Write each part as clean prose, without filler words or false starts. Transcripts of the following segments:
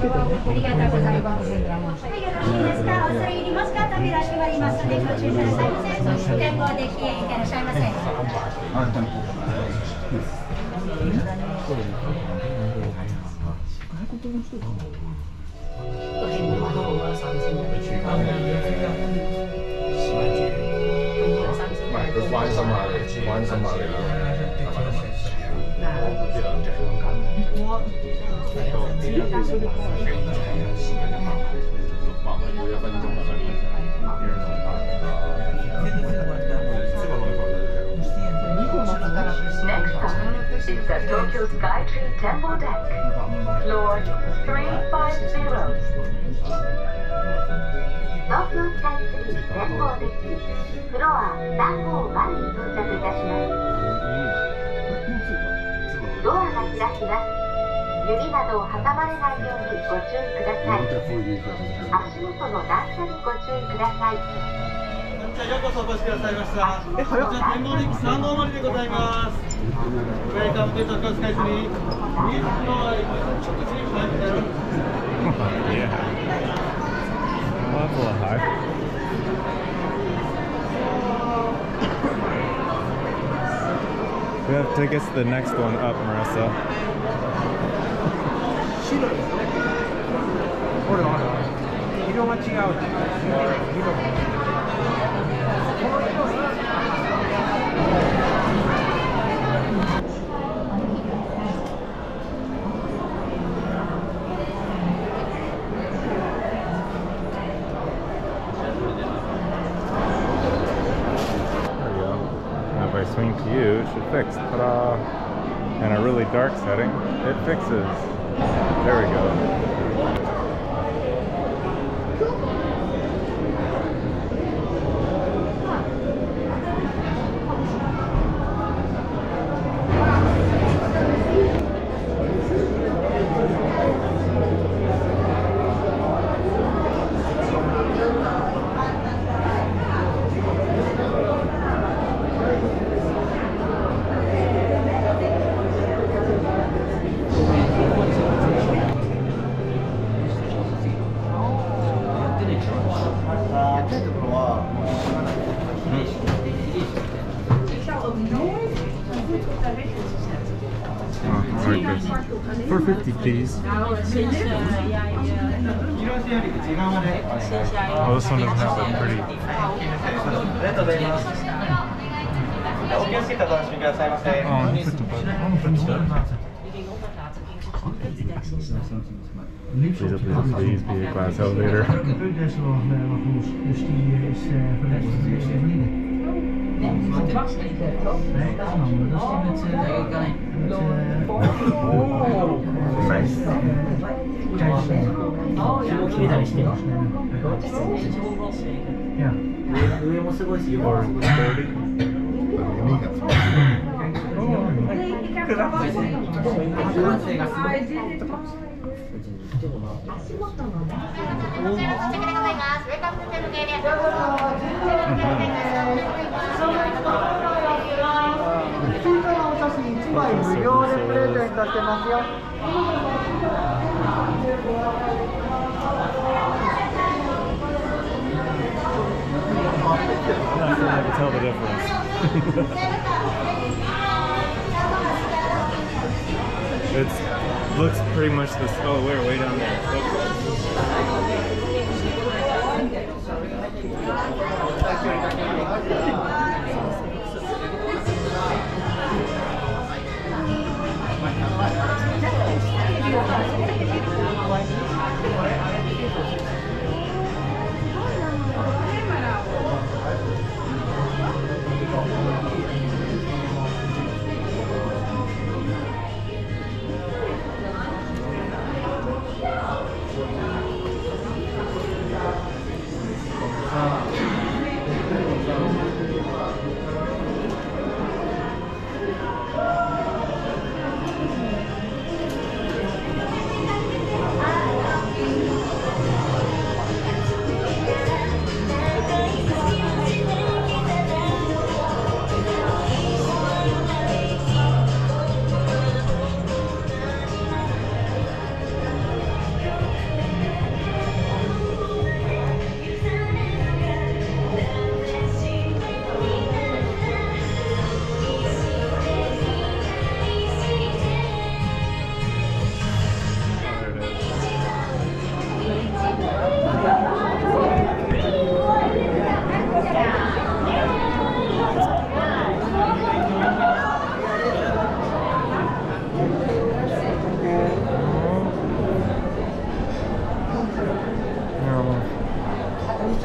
ありがとうございます。はい、よろしいですか。おそれ入りますか。扉閉まりますのでご注意くださいませ。展望できていらっしゃいませ。 關心下你，關心下你啦。 Next is the Tokyo Skytree Temple Deck, floor 350. 東京スカイツリー展望デッキ、フロア350に到着いたします。ドアが開きます。指などを挟まれないようにご注意ください。足元の段差にご注意ください。 ようこそお越しくださいました。こちら展望デッキ3号でございます。ウェルカムと東京スカイツリー。 That's a little high. We have tickets to the next one up, Marissa. これ色が違う。色が。 If I swing to you, it should fix. Ta-da! In a really dark setting, it fixes. There we go. $4.50 please. Oh, this one doesn't have that pretty. Please be a glass elevator. Nice. I can tell the difference. It looks pretty much this. Oh, we're way down there.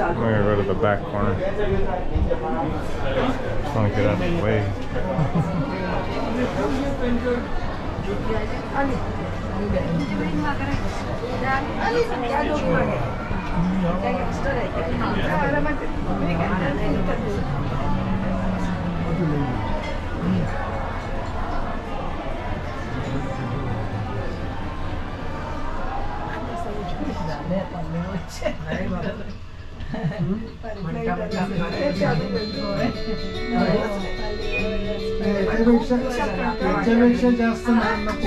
I'm gonna go to the back corner. Just want to get out of the way. याच्यापेक्षा जास्त नाही नको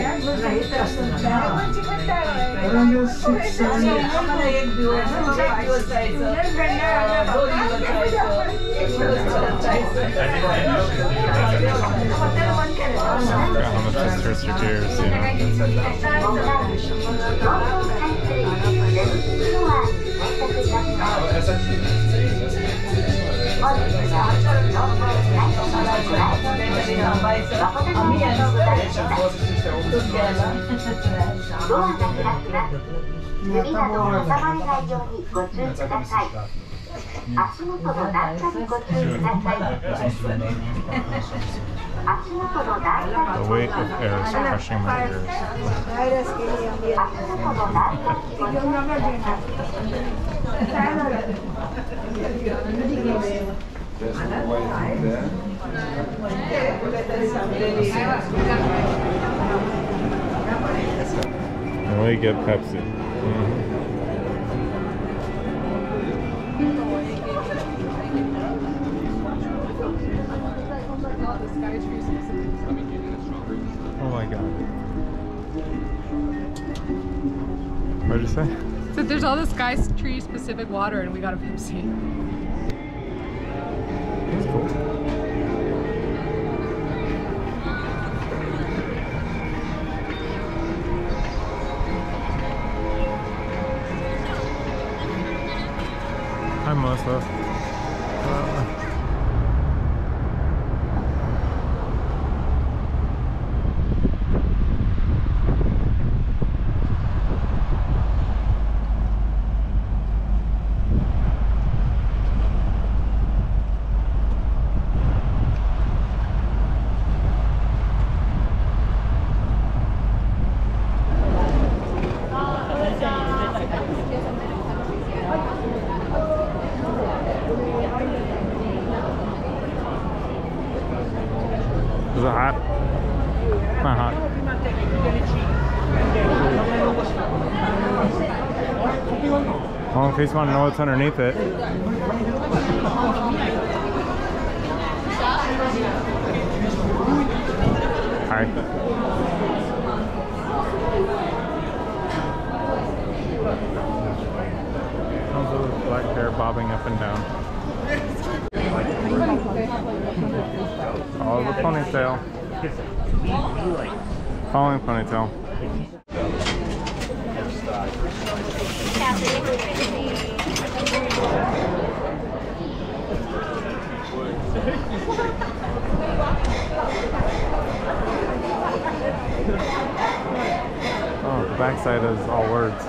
around 6-7 The weight of air is crushing my ears. And we get Pepsi. Oh my god. What did you say? So there's all this Sky Tree specific water and we got a Pepsi. That's cool. Hi Melissa. Is it hot? Not hot. Well, in case you want to know what's underneath it. Hi. Sounds of black hair bobbing up and down. Follow the ponytail. Following ponytail. Oh, the backside is all words.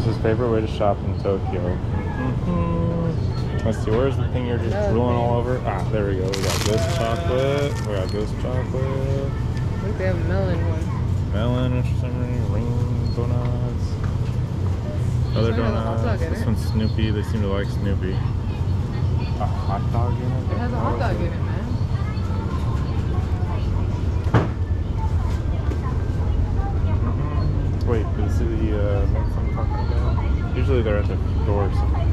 Marissa's favorite way to shop in Tokyo. Let's see, where's the thing you're just drooling all over? Ah, there we go. We got this chocolate. We got this chocolate. I think they have a melon one. Melon or something. Ring donuts. Other donuts. This one's Snoopy. They seem to like Snoopy. A hot dog in it? It has a hot dog in it, man. Wait, is it the mints I'm talking about? Usually they're at the doors.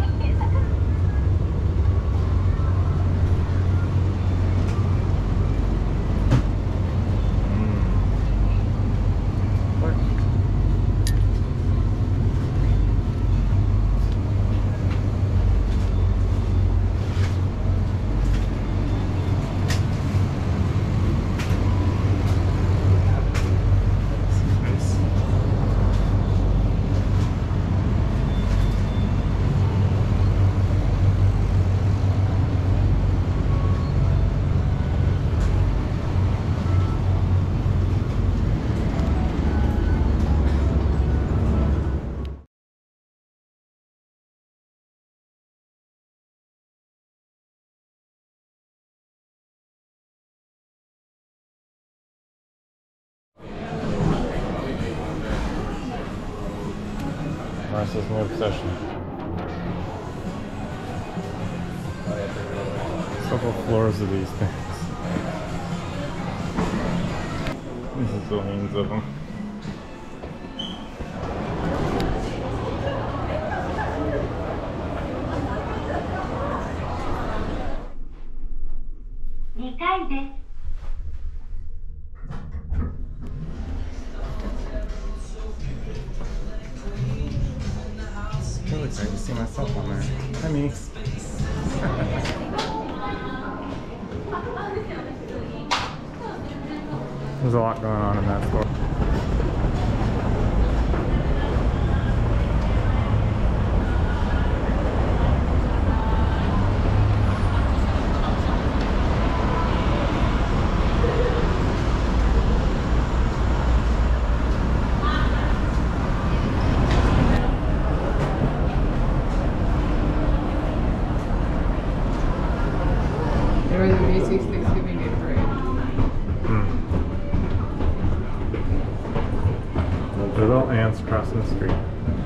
Marissa's new obsession. Several floors of these things. There's billions of them. It looks like I can see myself on there. Hi, me. There's a lot going on in that store. There was a Macy's Thanksgiving Day parade. Little ants crossing the street.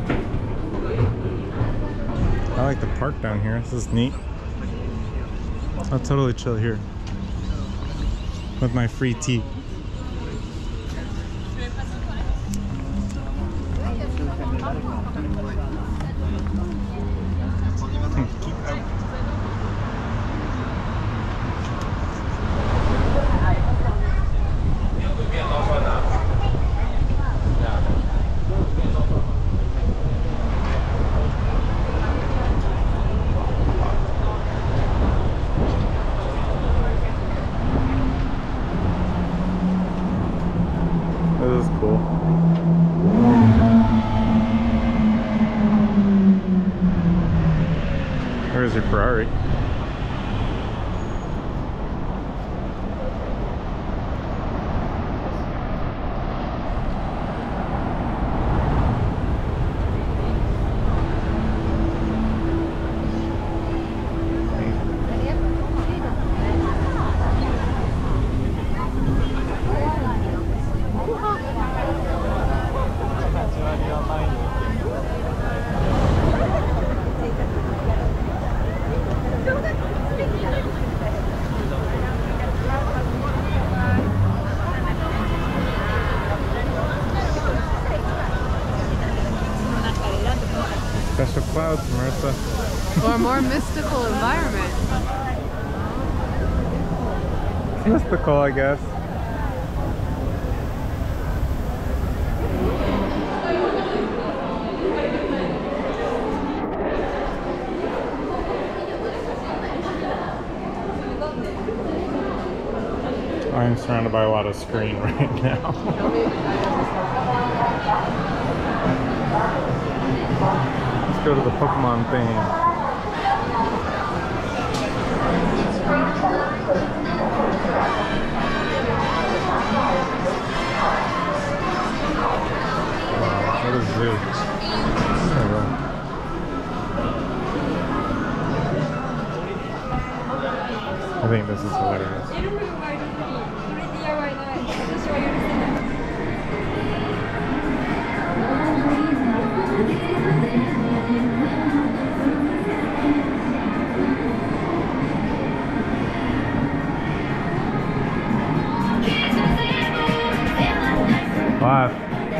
I like the park down here. This is neat. I'll totally chill here with my free tea. This is cool. Where's your Ferrari? Special clouds, Marissa. Or a more mystical environment. It's mystical, I guess. I'm surrounded by a lot of screen right now. Let's go to the Pokemon thing. What is this? There we go. Live.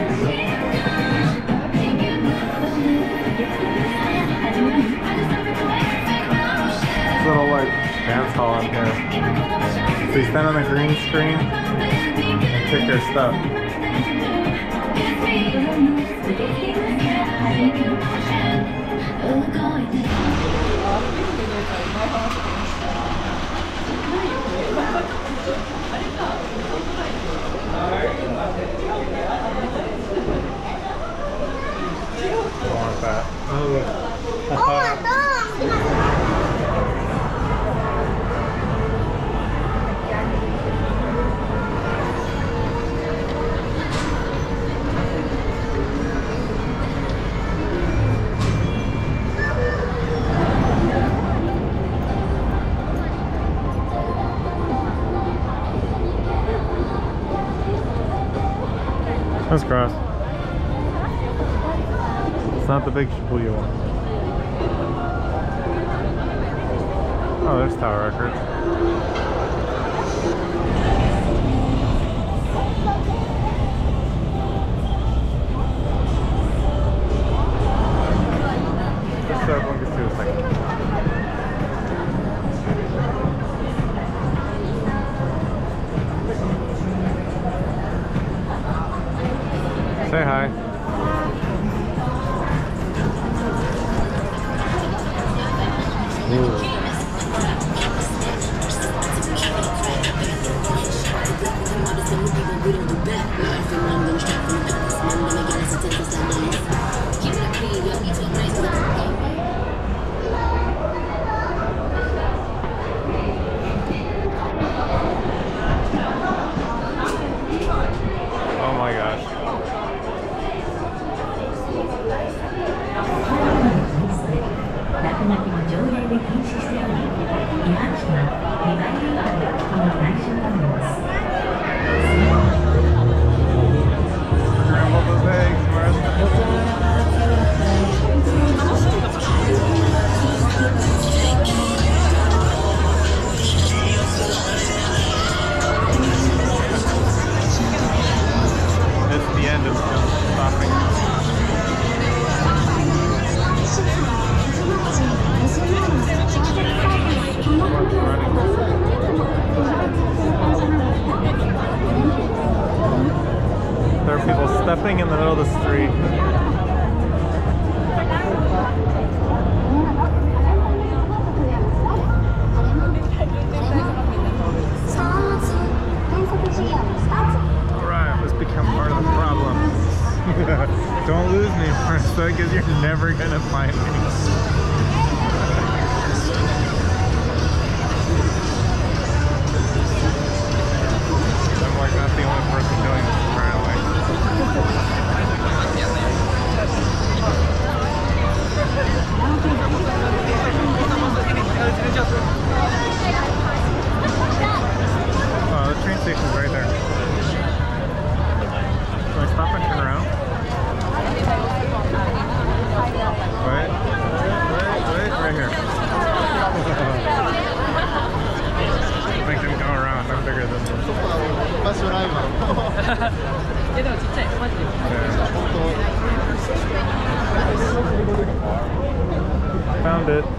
Little like dance hall in here. So you stand on the green screen and pick your stuff. I want that. Let's cross. It's not the big Shibuya one. Oh, there's Tower Records. Just so everyone can see a second. Say hi. Ooh. Oh my gosh. Scrambled eggs, it's the end, it's stopping. There are people stepping in the middle of the street. Alright, let's become part of the problem. Don't lose me, Marissa, because you're never gonna find me. I'm like not the only person doing this apparently. Oh, the train station's right there. Can I stop and turn around? Right here. Make them go around. I'm bigger than them. Found it.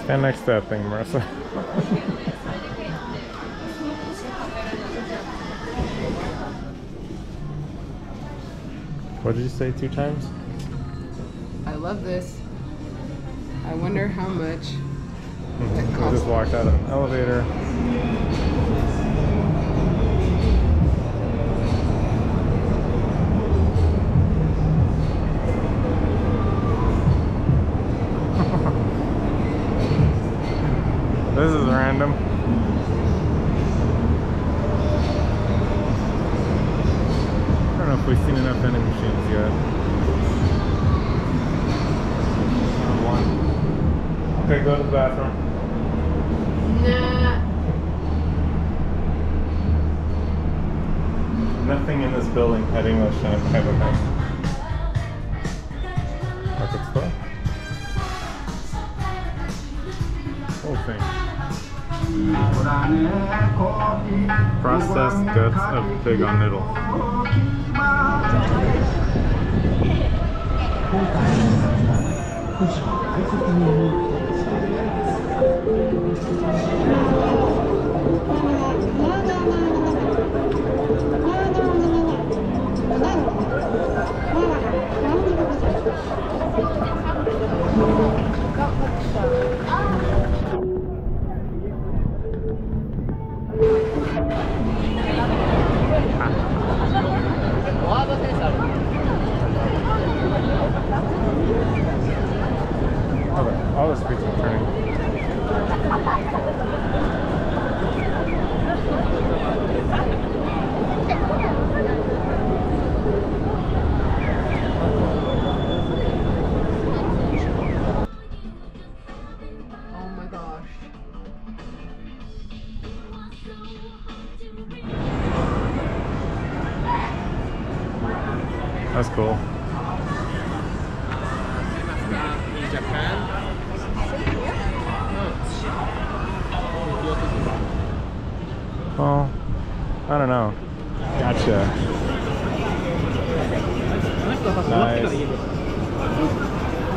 Stand next to that thing, Marissa. What did you say 2 times? I love this. I wonder how much it We costs. just walked out of an elevator. This is random. I don't know if we've seen enough vending machines yet. One. Okay, go to the bathroom. Nah. Nothing in this building had English in it, type of thing. Record store? Whole thing. Processed guts of pig on noodle. All the streets are turning. Oh my gosh. That's cool. Well, I don't know. Gotcha. Nice.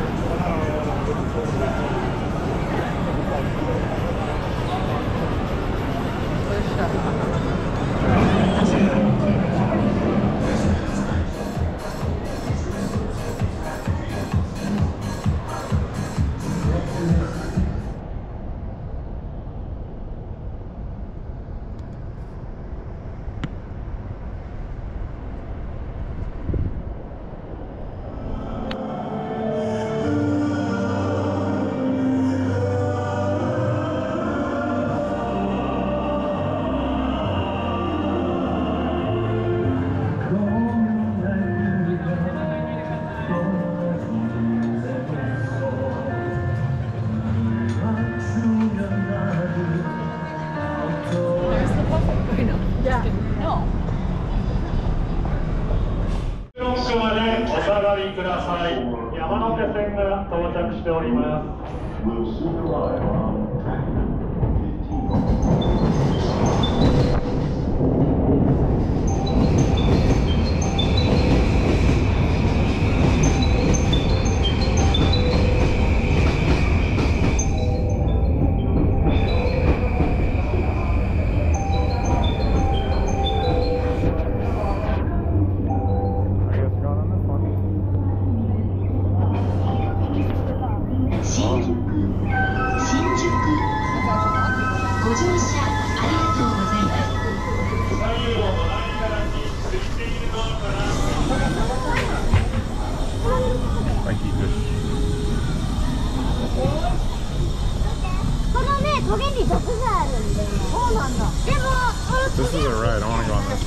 This is a ride. I want to go on this.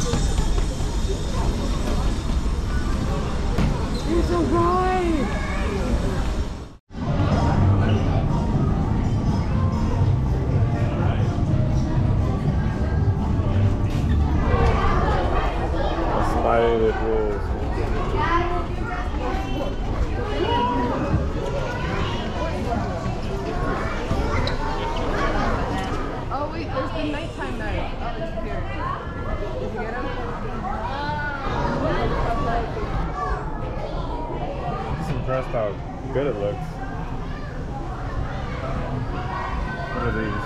It's a ride! Spider rules. Oh wait, there's the nighttime night. Oh, it's here. Did you get him? Just impressed how good it looks. for these.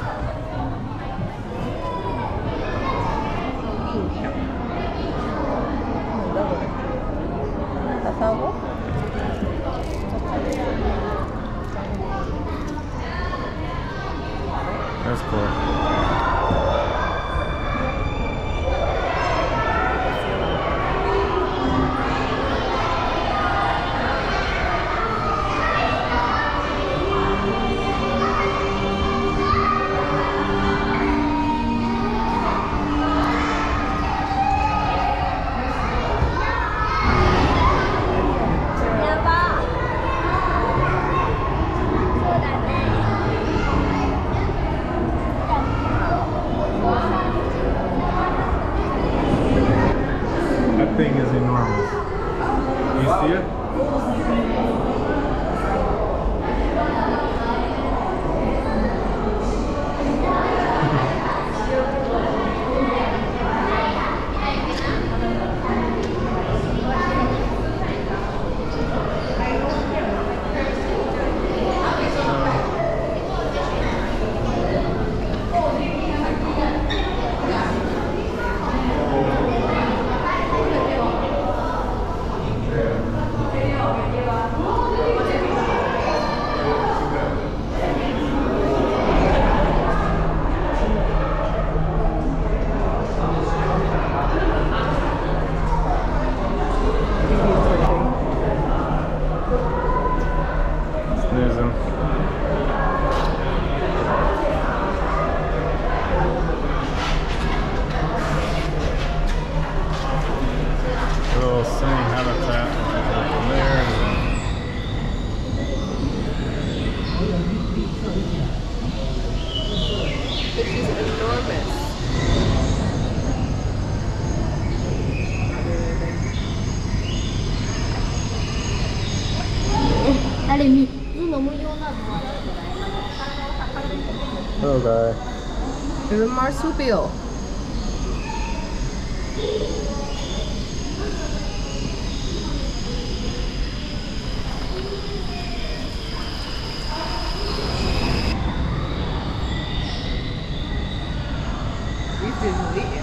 That's cool. That thing is enormous. You see it? Snoozing. Little sunny habitat from there. This is enormous. あれ3つ飲むようなのは Okay. There's a marsupial. These didn't eat.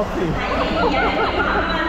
selfie.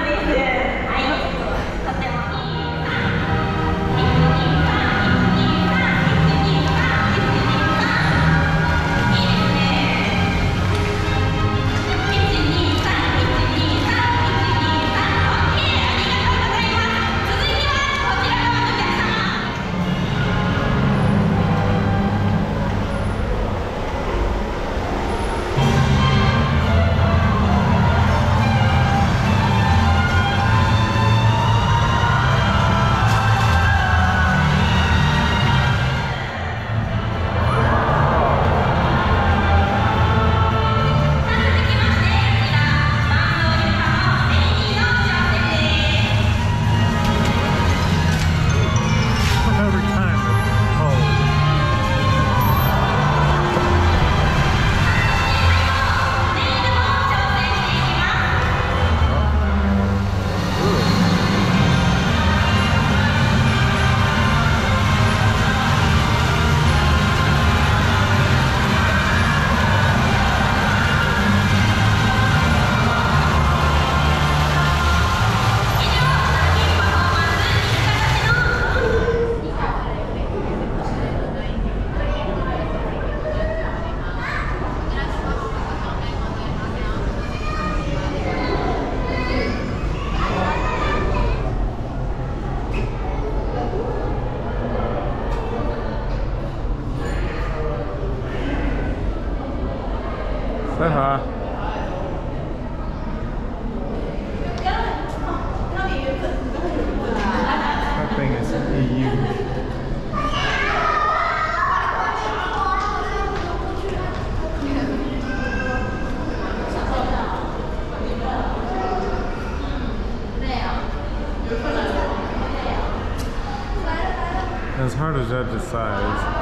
Say hi. That thing is huge. It's hard to judge its size.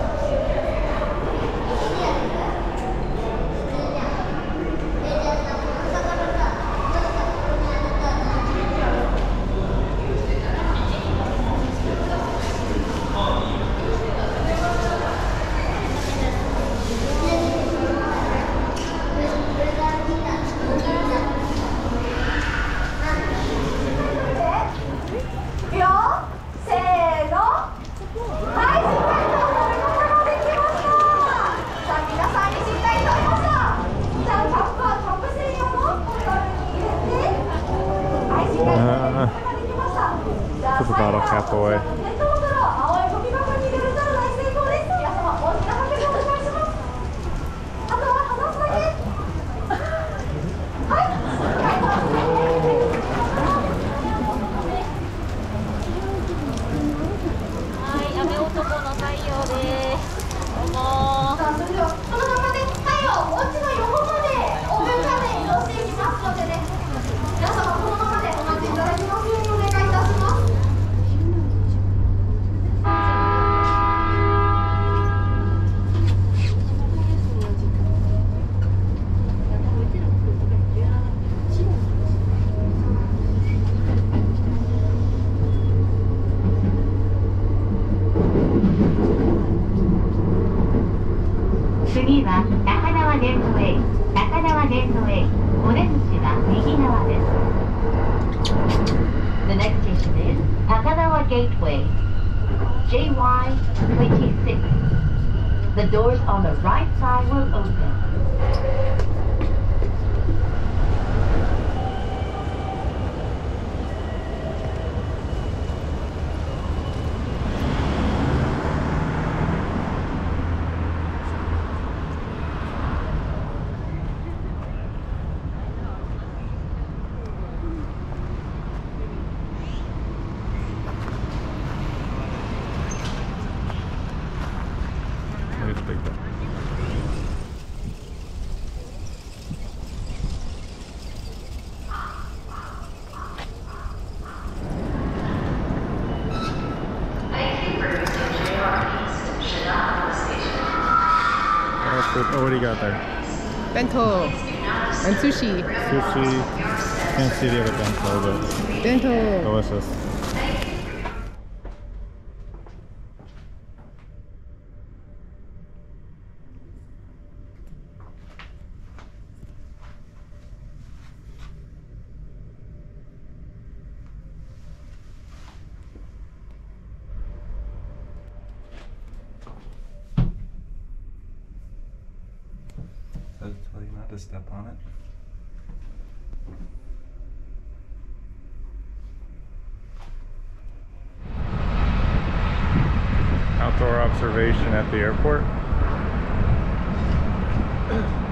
Put the bottle cap away. The next station is Takanawa Gateway, JY26. The doors on the right side will open. Oh, what do you got there? Bento and sushi. Sushi. Can't see the other bento, but Bento. delicious. to step on it. Outdoor observation at the airport.